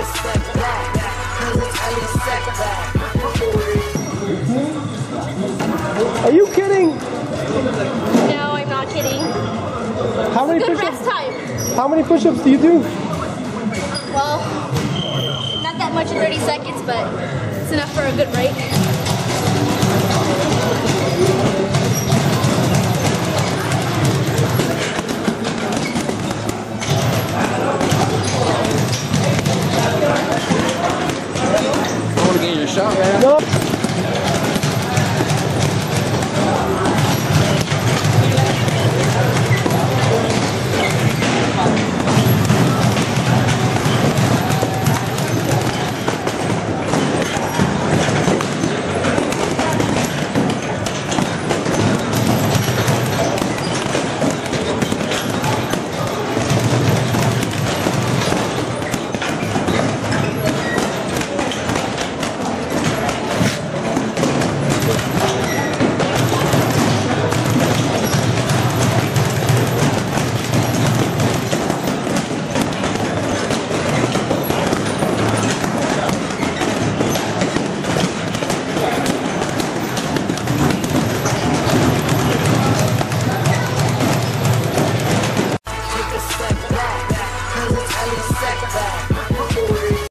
Are you kidding? No, I'm not kidding. How many Good push-ups? rest time. How many push-ups do you do? Well, not that much in 30 seconds, but it's enough for a good break.